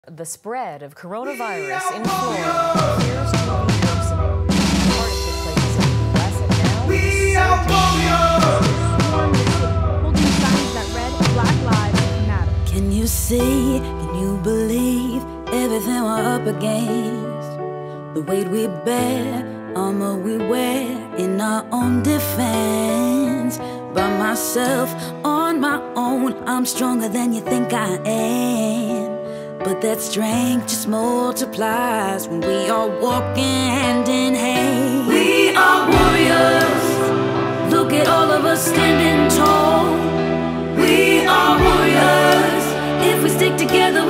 The spread of coronavirus in Florida appears to be worsening. The hardest hit places in the U.S. and now We are warriors. Holding signs that read Black Lives Matter. Can you see, can you believe everything we're up against? The weight we bear, armor we wear in our own defense. By myself, on my own, I'm stronger than you think I am. But that strength just multiplies when we are walking hand in hand. We are warriors. Look at all of us standing tall. We are warriors. If we stick together,